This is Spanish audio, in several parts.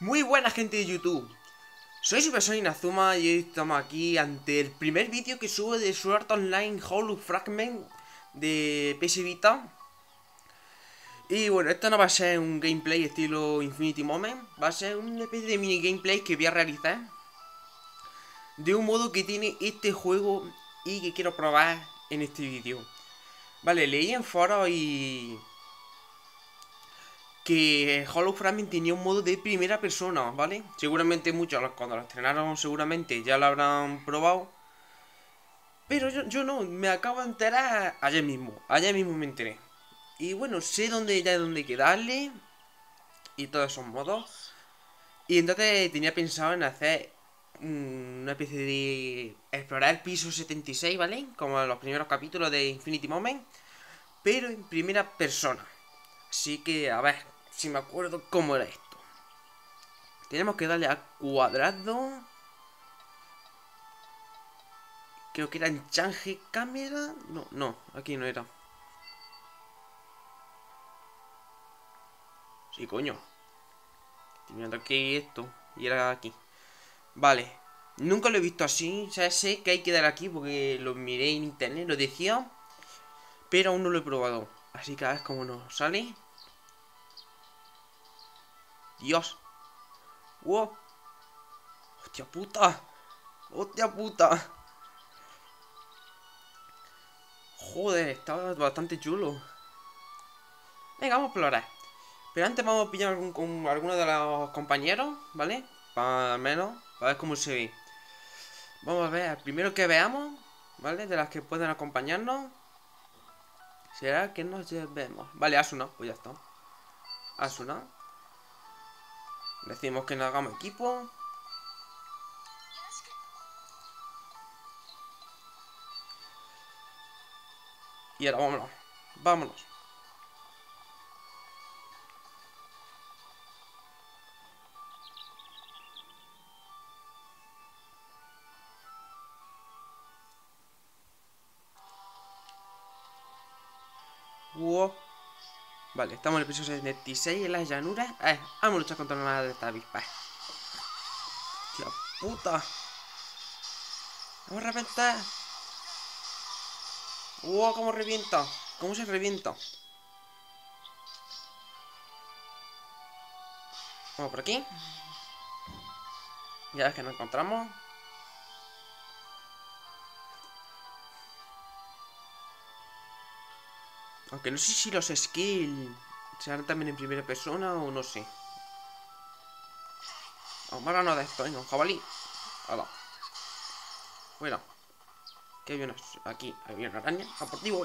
Muy buena gente de YouTube. Soy Super Sonic Inazuma y hoy estamos aquí ante el primer vídeo que subo de Sword Art Online Hollow Fragment de PS Vita. Y bueno, esto no va a ser un gameplay estilo Infinity Moment, va a ser una especie de mini gameplay que voy a realizar de un modo que tiene este juego y que quiero probar en este vídeo. Vale, leí en foros que Hollow Fragment tenía un modo de primera persona, ¿vale? Seguramente muchos cuando lo estrenaron seguramente ya lo habrán probado. Pero yo no, me acabo de enterar ayer mismo me enteré. Y bueno, sé dónde hay que darle y todos esos modos. Y entonces tenía pensado en hacer una especie de explorar el piso 76, ¿vale? Como en los primeros capítulos de Infinity Moment, pero en primera persona. Así que, a ver, si me acuerdo cómo era esto. Tenemos que darle a cuadrado. Creo que era en Change Cámara. No, aquí no era. Sí, coño. Estoy mirando aquí esto. Y era aquí. Vale. Nunca lo he visto así. O sea, sé que hay que dar aquí porque lo miré en internet, lo decía. Pero aún no lo he probado. Así que a ver cómo nos sale. Dios. Wow. Hostia puta. Hostia puta. Joder, estaba bastante chulo. Venga, vamos a explorar. Pero antes vamos a pillar con alguno de los compañeros, ¿vale? Para al menos, para ver cómo se ve. Vamos a ver, primero que veamos, ¿vale? De las que pueden acompañarnos. Será que nos llevemos. Vale, Asuna, pues ya está. Asuna. Decimos que nos hagamos equipo. Y ahora vámonos. Vámonos. Wow. Vale, estamos en el episodio 76 en las llanuras. Vamos a luchar contra una de estas avispas. Hostia puta. Vamos a reventar. Wow, cómo revienta. ¿Cómo se revienta? Vamos por aquí. Ya ves que nos encontramos. Aunque no sé si los skills serán también en primera persona o no sé. Vamos a no de esto, venga, un jabalí. Hala. Fuera. Que hay una. Aquí había una araña. A por ti voy.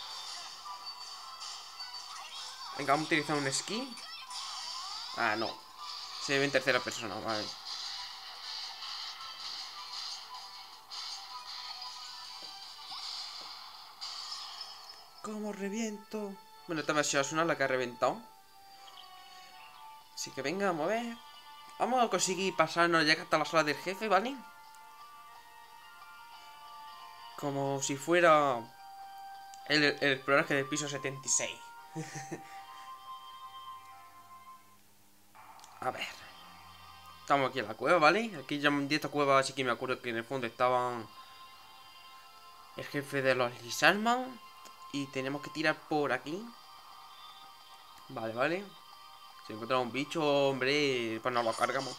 Venga, vamos a utilizar un skill. Ah, no. Se ve en tercera persona, vale. ¿Cómo reviento? Bueno, esta versión es una la que ha reventado. Así que venga, vamos a ver. Vamos a conseguir pasarnos ya hasta la sala del jefe, ¿vale? Como si fuera el explorador del piso 76. A ver. Estamos aquí en la cueva, ¿vale? Aquí ya de esta cueva así que me acuerdo que en el fondo estaban el jefe de los Lizardman. Y tenemos que tirar por aquí. Vale. Si encontramos un bicho, hombre, pues nos lo cargamos.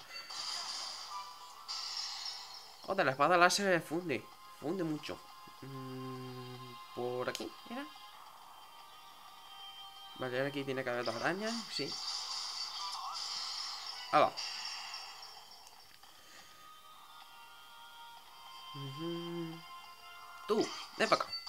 Joder, la espada láser funde. Funde mucho. Por aquí, mira. Vale, ahora aquí tiene que haber dos arañas, sí. ¡Hala! Tú, ven para acá.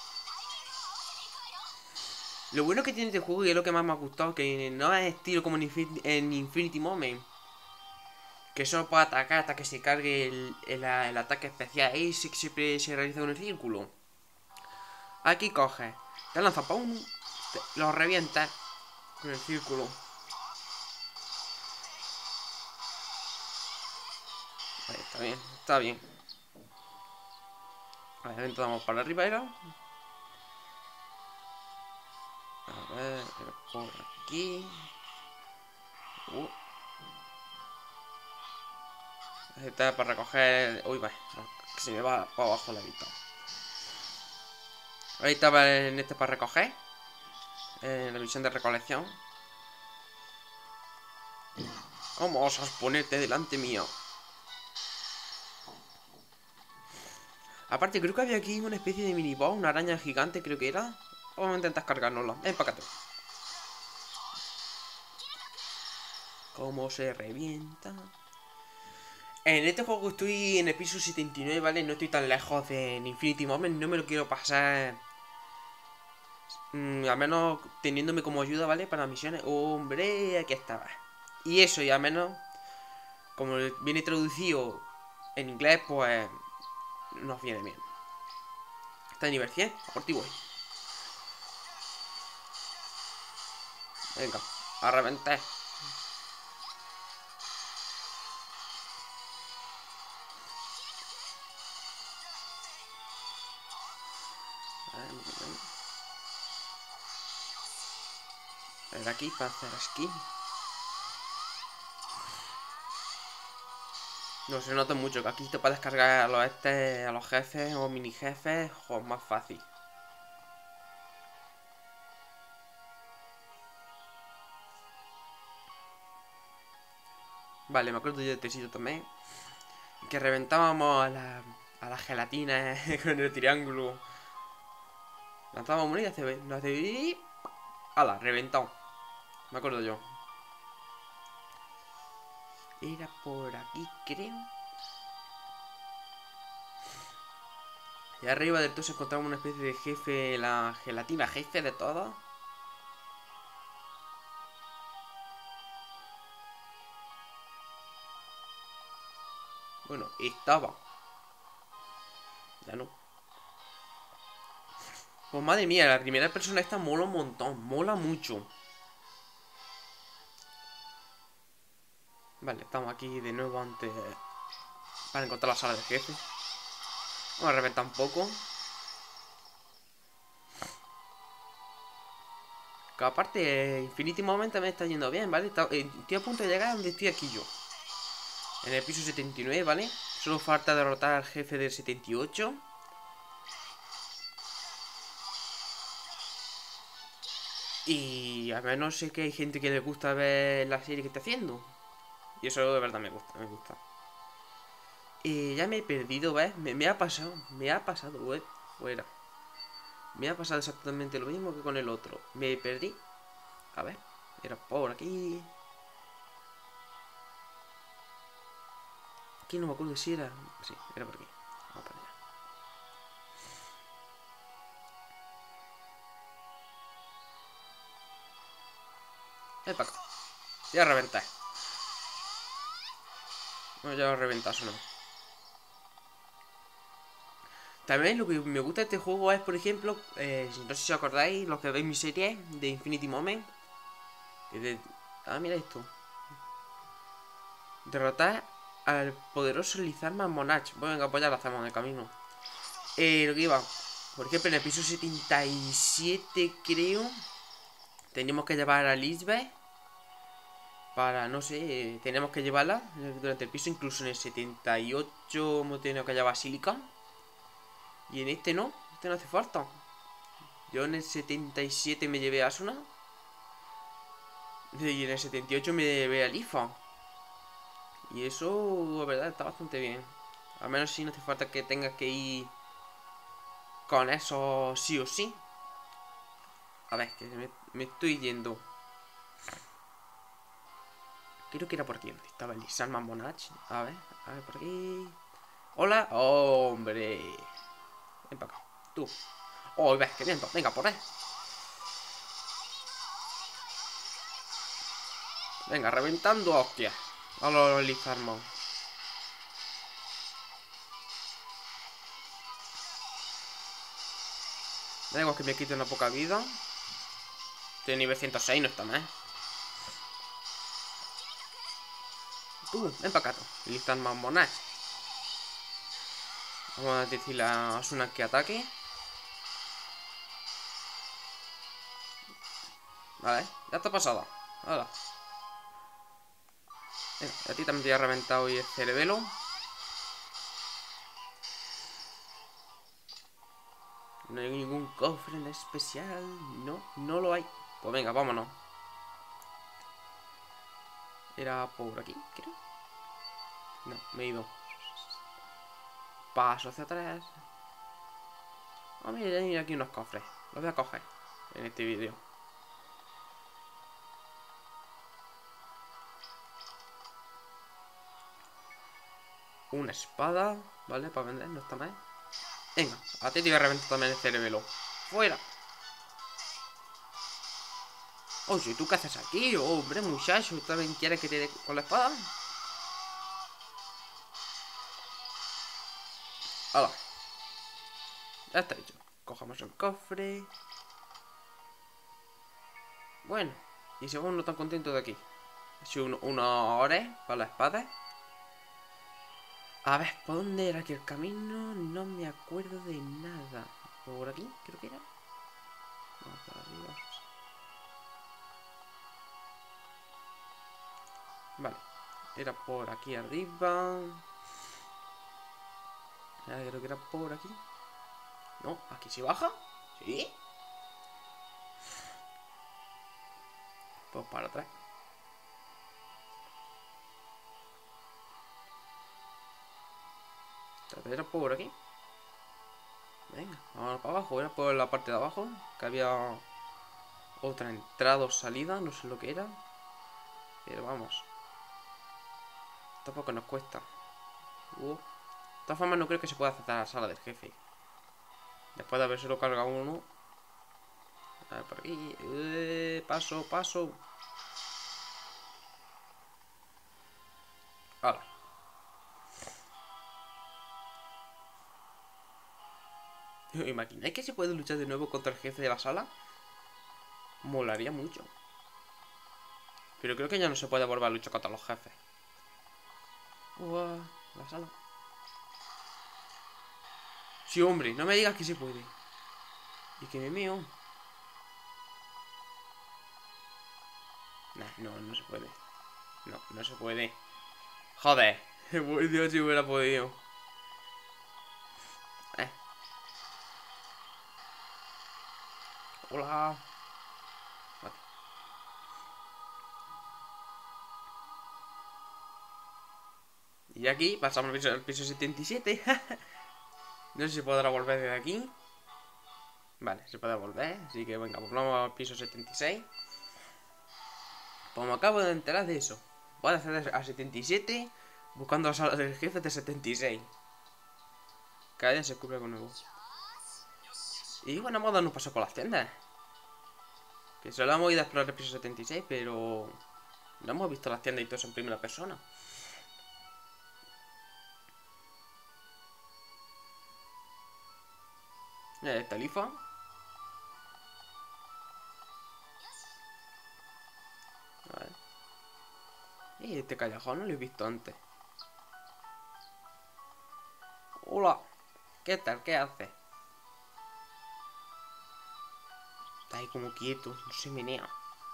Lo bueno que tiene este juego y es lo que más me ha gustado, que no es estilo como en Infinity Moment. Que solo puede atacar hasta que se cargue el ataque especial. Ese que siempre se realiza en un círculo. Aquí coges, te lanza para uno, lo revientas con el círculo. Ahí, está bien, está bien. A ver, entonces vamos para arriba, ¿era? A ver, por aquí. Uh. Está para recoger... Uy, va, que se me va para abajo la vista. Ahí estaba en este para recoger. En la misión de recolección. ¿Cómo osas ponerte delante mío? Aparte, creo que había aquí una especie de mini boss, una araña gigante, creo que era. Vamos a intentar cargárnosla. Ven para acá. ¿Cómo se revienta? En este juego estoy en el piso 79, ¿vale? No estoy tan lejos de Infinity Moment. No me lo quiero pasar. Al menos teniéndome como ayuda, ¿vale? Para misiones. Hombre, aquí estaba. Y eso, y al menos, como viene traducido en inglés, pues nos viene bien. Está en nivel 100, por ti voy. Venga, a reventar. A ver aquí para hacer skin. No se nota mucho, que aquí te puedes cargar a los jefes o mini jefes, o más fácil. Vale, me acuerdo yo de este sitio también. Que reventábamos a la gelatina con el triángulo. Lanzábamos moneda y hace... ¡Hala! Reventado. Me acuerdo yo. Era por aquí, creo. Y arriba del todo se encontraba una especie de jefe, la gelatina jefe de todo. Bueno, estaba. Ya no. Pues madre mía, la primera persona esta mola un montón. Mola mucho. Vale, estamos aquí de nuevo antes para encontrar la sala del jefe. Vamos a reventar un poco. Que aparte, Infinity Moment me está yendo bien, ¿vale? Estoy a punto de llegar a donde estoy aquí yo. En el piso 79, ¿vale? Solo falta derrotar al jefe del 78. Y al menos sé que hay gente que le gusta ver la serie que está haciendo. Y eso de verdad me gusta, me gusta. Ya me he perdido, ¿ves? Me ha pasado, ¿ves? Fuera. Me ha pasado exactamente lo mismo que con el otro. Me perdí. A ver, era por aquí. Aquí no me acuerdo si era... Sí, era por aquí. Vamos para allá. Ven para acá. Voy a reventar. Bueno, ya lo reventas o no. También lo que me gusta de este juego es, por ejemplo, no sé si os acordáis, los que veis mi serie de Infinity Moment. Ah, mira esto. Derrotar al poderoso Lizarman Monarch. Bueno, venga, pues ya lo hacemos en el camino. Lo que iba. Por ejemplo, en el episodio 77, creo, teníamos que llevar a Lisbeth. Para, no sé, tenemos que llevarla durante el piso. Incluso en el 78 hemos tenido que llevar a Silica. Y en este no hace falta. Yo en el 77 me llevé a Asuna. Y en el 78 me llevé a Lifa. Y eso, la verdad, está bastante bien. Al menos si no hace falta que tengas que ir con eso sí o sí. A ver, que me estoy yendo. Creo que era por aquí donde estaba el Salman Monach. A ver, por aquí. Hola, hombre. Ven para acá. Tú. Oh, ves, qué viento. Venga, por ahí. Venga, reventando hostia. A los Lizarmon. Da igual que me quite una poca vida. Estoy en nivel 106, no está mal. Tú, ven para acá. Lizarmon Monach. Vamos a decirle a Asuna que ataque. Vale, ya está pasada. Hola. A ti también te ha reventado hoy el cerebelo. No hay ningún cofre en especial. No, no lo hay. Pues venga, vámonos. Era por aquí, creo. No, me he ido. Paso hacia atrás. Oh, mira, hay aquí unos cofres. Los voy a coger en este vídeo. Una espada, ¿vale? Para vender, no está mal. Venga, a ti te voy a reventar también el cerebelo. ¡Fuera! Oye, ¿tú qué haces aquí? Oh, hombre, muchacho, ¿tú también quieres que te dé con la espada? ¡Hala! Ya está hecho. Cojamos el cofre. Bueno, y según no tan contento de aquí. He hecho unos ores para la espada. A ver, ¿por dónde era aquí el camino? No me acuerdo de nada. ¿Por aquí? Creo que era. No, por arriba. Vale. Era por aquí arriba. Creo que era por aquí. No, aquí se baja. ¿Sí? Pues para atrás. Era por aquí. Venga, vamos para abajo. Era por la parte de abajo. Que había otra entrada o salida. No sé lo que era. Pero vamos. Tampoco nos cuesta. De todas formas no creo que se pueda aceptar a la sala del jefe. Después de haberse lo cargado uno. A ver, por aquí. Paso, paso. Hala. ¿Imagináis que se puede luchar de nuevo contra el jefe de la sala? Molaría mucho. Pero creo que ya no se puede volver a luchar contra los jefes. La sala. Sí, hombre, no me digas que se puede. Y que me meo. Nah, no, no se puede. No, no se puede. Joder. Por Dios, si hubiera podido. Hola. Vale. Y aquí pasamos al piso 77. No sé si podrá volver desde aquí. Vale, se puede volver. Así que venga, volvamos al piso 76. Pues me acabo de enterar de eso. Voy a hacer a 77 buscando las salas del jefe de 76. Cada día se descubre algo nuevo. Y bueno, vamos a dar un paso por las tiendas. Que solo hemos ido a explorar el piso 76, pero no hemos visto las tiendas y todo eso en primera persona. Está el IFA. A ver. Y este callejón no lo he visto antes. Hola. ¿Qué tal? ¿Qué haces? Está ahí como quieto, no se menea.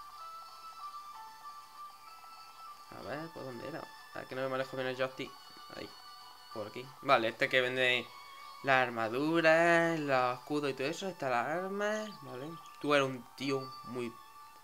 A ver, ¿por dónde era? A ver, que no me manejo bien el joystick. Ahí, por aquí. Vale, este que vende las armaduras, los escudos y todo eso. Está las armas, ¿vale? Tú eres un tío muy...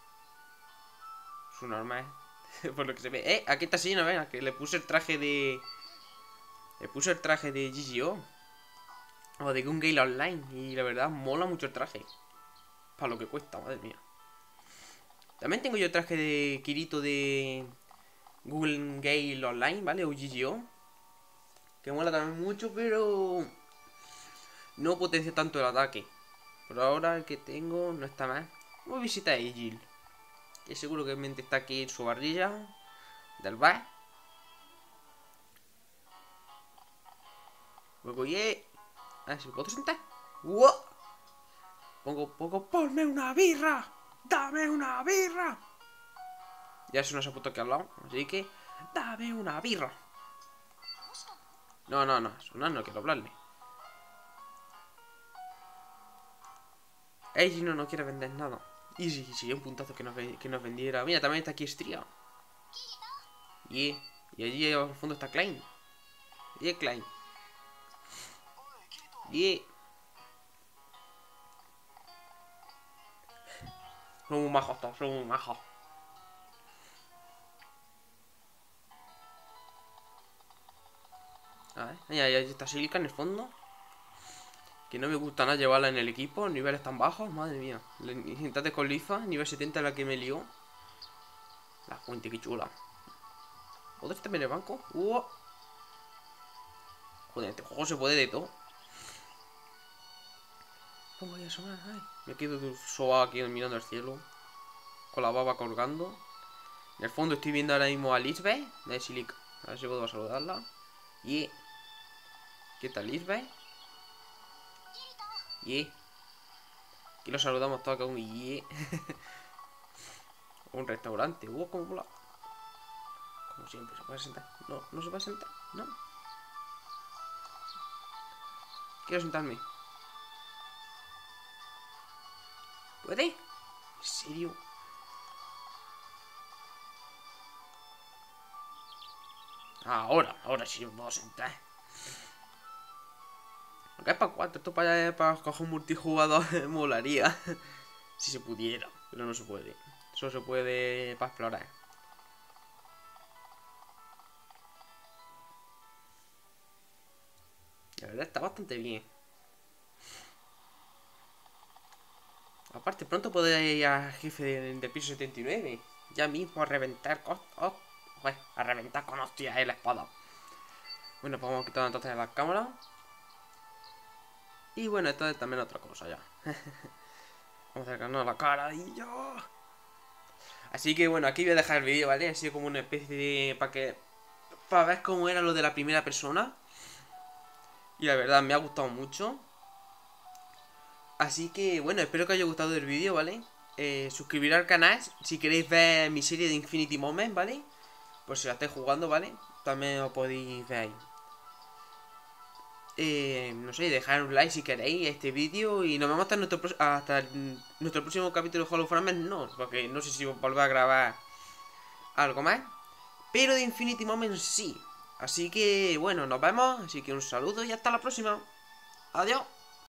su normal. Por lo que se ve. Aquí está así, ¿no ves? Que le puse el traje de... Le puse el traje de GGO. O de Gun Gale Online. Y la verdad, mola mucho el traje. Para lo que cuesta, madre mía. También tengo yo el traje de Kirito de Google Gale Online, ¿vale? O GGO. Que mola también mucho, pero no potencia tanto el ataque. Por ahora el que tengo no está mal. Voy a visitar a Egil, que seguro que está aquí en su barrilla del bar. Luego, a ver si me puedo sentar. ¡Wow! ¡Ponme una birra! ¡Dame una birra! Ya se nos ha puesto aquí al lado, así que ¡dame una birra! No, no, no, sonar no quiero hablarle. Eiji no quiere vender nada. Y si un puntazo que nos vendiera. Mira, también está aquí Stria. Y allí al fondo está Klein. Y Klein. Y Son muy majos todos, son muy majos. A ver, ahí está Silka en el fondo. Que no me gusta nada llevarla en el equipo, niveles tan bajos, madre mía. Intentate con Lifa, nivel 70 la que me lió. La fuente, qué chula. ¿Puedo estar en el banco? Joder, este juego se puede de todo. ¿Cómo voy a sonar? Ay, me quedo sobado aquí mirando al cielo. Con la baba colgando. En el fondo estoy viendo ahora mismo a Lisbeth de Silica. A ver si puedo saludarla. Y... ¿qué tal, Lisbeth? Y... aquí lo saludamos todos con un y... un restaurante. Cómo mola. Como siempre, ¿se puede sentar? No, no se puede sentar. No. Quiero sentarme. ¿Puede? ¿En serio? Ahora sí me puedo sentar. Aunque es para 4, esto para coger un multijugador molaría. Si se pudiera, pero no se puede. Solo se puede para explorar. La verdad está bastante bien. Aparte, pronto podré ir al jefe del piso 79. Ya mismo a reventar a reventar con hostias la espada. Bueno, pues vamos a quitar entonces las cámaras. Y bueno, esto es también otra cosa ya. Vamos a acercarnos a la cara y yo. Así que bueno, aquí voy a dejar el vídeo, ¿vale? Ha sido como una especie de... para ver cómo era lo de la primera persona. Y la verdad me ha gustado mucho. Así que bueno, espero que os haya gustado el vídeo, ¿vale? Suscribiros al canal si queréis ver mi serie de Infinity Moment, ¿vale? Pues si la estáis jugando, ¿vale? También os podéis ver ahí. No sé, dejar un like si queréis a este vídeo. Y nos vemos hasta nuestro próximo capítulo de Hollow Fragment. No, porque no sé si volver a grabar algo más. Pero de Infinity Moment sí. Así que bueno, nos vemos. Así que un saludo y hasta la próxima. Adiós.